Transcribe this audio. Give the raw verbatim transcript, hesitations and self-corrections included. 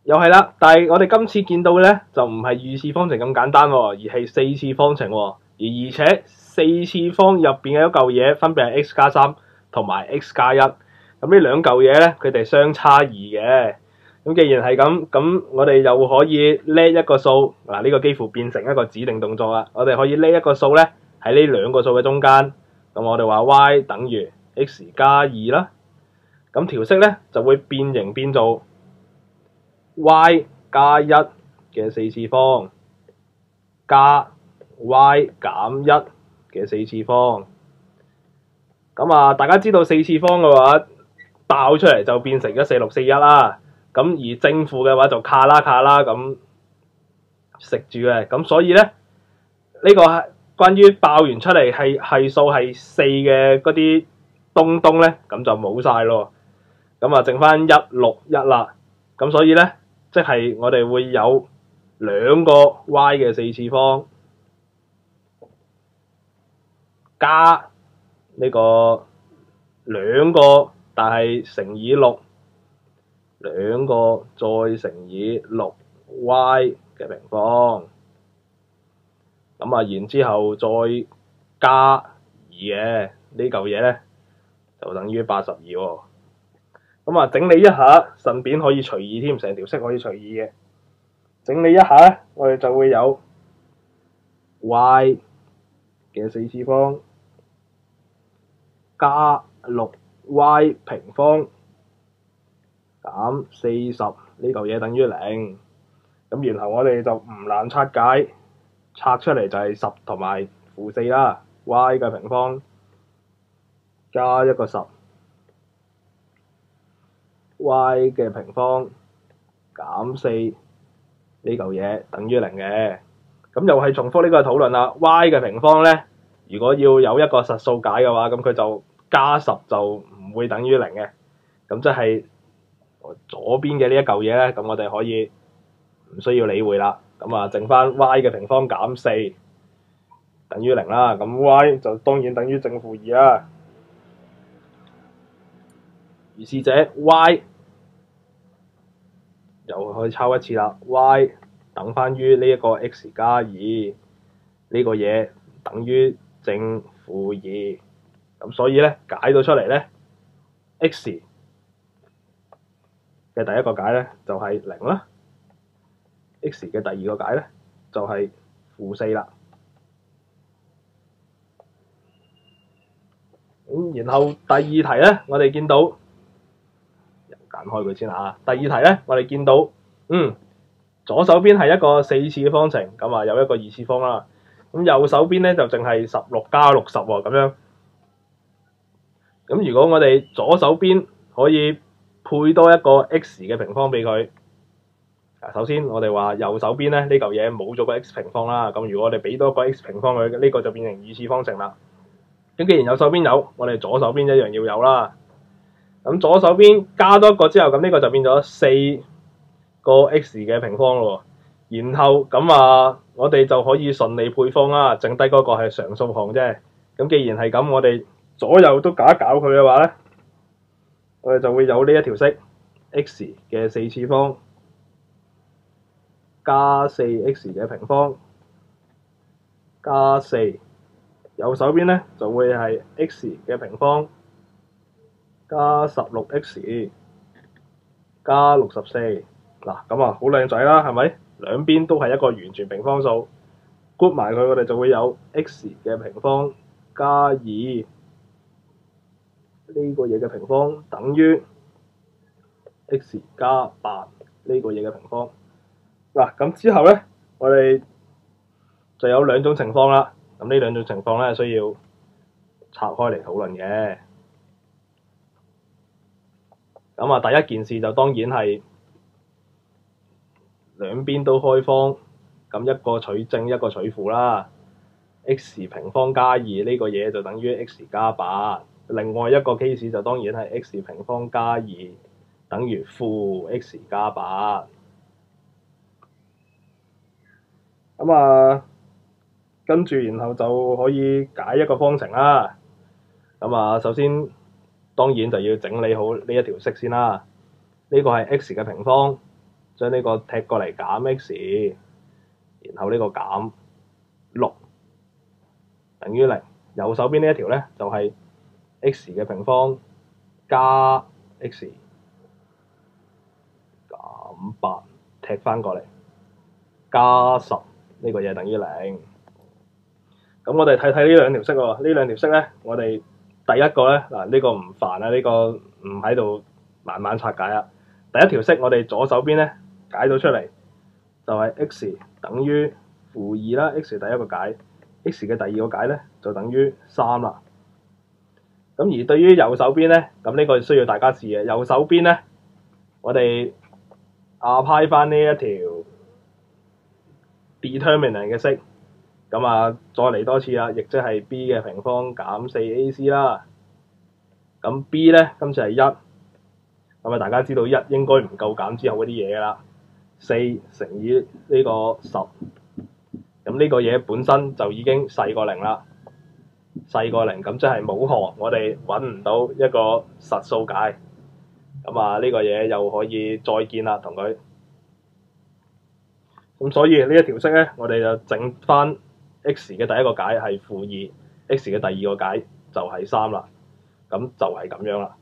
又係啦，但係我哋今次見到嘅咧就唔係二次方程咁簡單喎，而係四次方程喎，而而且四次方入邊嘅一嚿嘢分別係 x 加三同埋 x 加一，咁呢兩嚿嘢咧佢哋相差二嘅。咁既然係咁，咁我哋又可以呢一個數，嗱呢個幾乎變成一個指定動作啦。我哋可以呢一個數咧喺呢兩個數嘅中間，咁我哋話 y 等於 x 加二啦。咁條式咧就會變形變做 y 加一嘅四次方加 y 減一嘅四次方。咁啊，大家知道四次方嘅話，爆出嚟就變成一四六四一啦。咁而正負嘅話就卡啦卡啦咁食住嘅。咁所以咧，呢、這個係關於爆完出嚟係係數係四嘅嗰啲東東咧，咁就冇晒咯。咁啊，剩翻一六一啦。咁所以咧，即係我哋會有兩個 y 嘅四次方加呢個兩個，但係乘以六。兩個再乘以六 y 嘅平方，咁啊，然之後再加二嘅呢嚿嘢咧，就等於八十二喎。咁啊，整理一下，順便可以除二添，成條式可以除二嘅。整理一下咧，我哋就會有 y 嘅四次方加六 y 平方減四十呢嚿嘢等於零，咁然後我哋就唔難拆解，拆出嚟就係十同埋負四啦。y 嘅平方加一個十 ，y 嘅平方減四呢嚿嘢等於零嘅。咁又係重複呢個討論啦。y 嘅平方咧，如果要有一個實數解嘅話，咁佢就加十就唔會等於零嘅。咁即係左邊嘅呢一嚿嘢咧，咁我哋可以唔需要理會啦。咁啊，剩翻 y 嘅平方減四等於零啦。咁 y 就當然等於正負二啦。如是者 y 又可以抄一次啦。y 等翻於呢一個 x 加二呢個嘢等於正負二。咁所以咧解到出嚟咧 x嘅第一個解咧就係零啦 ，x 嘅第二個解咧就係負四啦。咁然後第二題咧，我哋見到又揀開佢先嚇。第二題咧，我哋見到嗯左手邊係一個四次嘅方程，咁啊有一個二次方啦。咁右手邊咧就淨係十六加六十喎，咁樣。咁如果我哋左手邊可以配多一個 x 嘅平方俾佢。首先我哋話右手邊咧呢嚿嘢冇咗個 x 平方啦，咁如果我哋俾多個 x 平方佢，呢、這個就變成二次方程啦。咁既然右手邊有，我哋左手邊一樣要有啦。咁左手邊加多一個之後，咁呢個就變咗四個 x 嘅平方咯。然後咁啊，我哋就可以順利配方啦，剩低嗰個係常數項啫。咁既然係咁，我哋左右都搞一搞佢嘅話咧，我哋就會有呢一條式 x 嘅四次方加四 x 嘅平方加四，右手邊咧就會係 x 嘅平方加十六 x 加六十四。嗱咁啊，好靚仔啦，係咪？兩邊都係一個完全平方數，group埋佢，我哋就會有 x 嘅平方加二呢個嘢嘅平方等於 x 加八呢個嘢嘅平方。嗱，咁之後咧，我哋就有兩種情況啦。咁呢兩種情況咧，需要拆開嚟討論嘅。咁啊，第一件事就當然係兩邊都開方，咁一個取正，一個取負啦。x 平方加二呢個嘢就等於 x 加八。另外一個 case 就當然係 x 平方加二等於負 x 加八。咁啊，跟住然後就可以解一個方程啦。咁啊，首先當然就要整理好呢一條式先啦。呢個係 x 嘅平方， 將呢個踢過嚟減 x， 然後呢個減六等於零。右手邊呢一條咧就係、是、x 嘅平方加 x 減八踢翻過嚟加十，呢個嘢等於零。咁我哋睇睇呢兩條式喎，呢兩條式咧，我哋第一個咧嗱，呢、這個唔煩啊，呢、這個唔喺度慢慢拆解啊。第一條式我哋左手邊咧解到出嚟，就係、是、x 等於負二啦 ，x 第一個解 ，x 嘅第二個解咧就等於三啦。咁而對於右手邊咧，咁呢個需要大家試嘅。右手邊咧，我哋 apply 翻呢一條 determinant 嘅式，咁啊再嚟多次啦，亦即係 b 嘅平方減四 a c 啦。咁 b 咧今次係一，咁啊大家知道一應該唔夠減之後嗰啲嘢㗎啦。四乘以呢個十，咁呢個嘢本身就已經細過零啦。細過零，咁即係冇項，我哋揾唔到一個實數解，咁啊呢個嘢又可以再見啦，同佢。咁所以呢一條式咧，我哋就整翻 x 嘅第一個解係負二，x 嘅第二個解就係三啦，咁就係咁樣啦。